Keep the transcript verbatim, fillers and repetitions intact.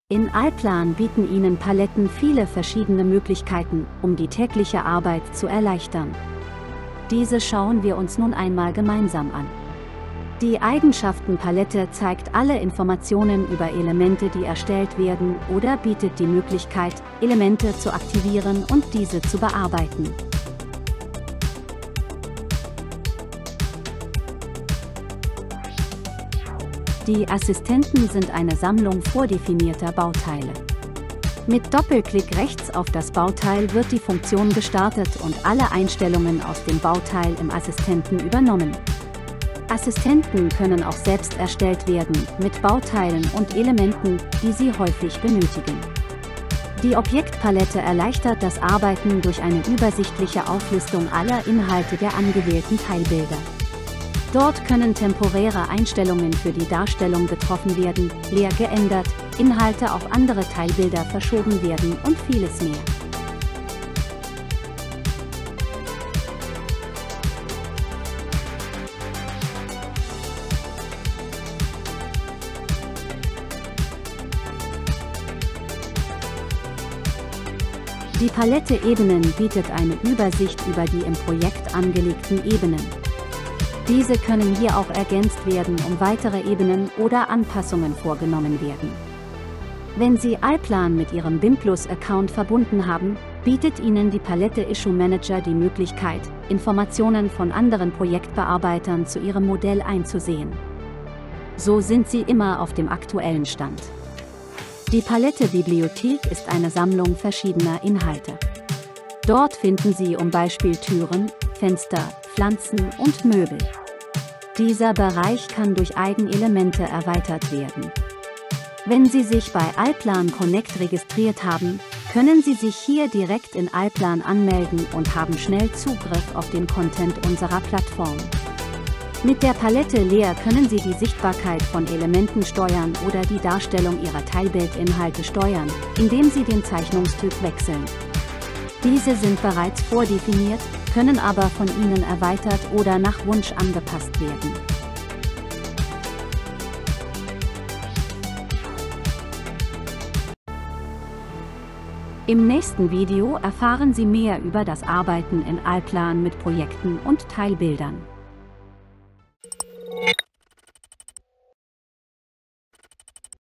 In Allplan bieten Ihnen Paletten viele verschiedene Möglichkeiten, um die tägliche Arbeit zu erleichtern. Diese schauen wir uns nun einmal gemeinsam an. Die Eigenschaften-Palette zeigt alle Informationen über Elemente, die erstellt werden, oder bietet die Möglichkeit, Elemente zu aktivieren und diese zu bearbeiten. Die Assistenten sind eine Sammlung vordefinierter Bauteile. Mit Doppelklick rechts auf das Bauteil wird die Funktion gestartet und alle Einstellungen aus dem Bauteil im Assistenten übernommen. Assistenten können auch selbst erstellt werden, mit Bauteilen und Elementen, die Sie häufig benötigen. Die Objektpalette erleichtert das Arbeiten durch eine übersichtliche Auflistung aller Inhalte der angewählten Teilbilder. Dort können temporäre Einstellungen für die Darstellung getroffen werden, leer geändert, Inhalte auf andere Teilbilder verschoben werden und vieles mehr. Die Palette Ebenen bietet eine Übersicht über die im Projekt angelegten Ebenen. Diese können hier auch ergänzt werden, um weitere Ebenen oder Anpassungen vorgenommen werden. Wenn Sie Allplan mit Ihrem BIM Plus-Account verbunden haben, bietet Ihnen die Palette Issue Manager die Möglichkeit, Informationen von anderen Projektbearbeitern zu Ihrem Modell einzusehen. So sind Sie immer auf dem aktuellen Stand. Die Palette Bibliothek ist eine Sammlung verschiedener Inhalte. Dort finden Sie zum Beispiel Türen, Fenster, Pflanzen und Möbel. Dieser Bereich kann durch Eigenelemente erweitert werden. Wenn Sie sich bei Allplan Connect registriert haben, können Sie sich hier direkt in Allplan anmelden und haben schnell Zugriff auf den Content unserer Plattform. Mit der Palette Leer können Sie die Sichtbarkeit von Elementen steuern oder die Darstellung Ihrer Teilbildinhalte steuern, indem Sie den Zeichnungstyp wechseln. Diese sind bereits vordefiniert, können aber von Ihnen erweitert oder nach Wunsch angepasst werden. Im nächsten Video erfahren Sie mehr über das Arbeiten in Allplan mit Projekten und Teilbildern.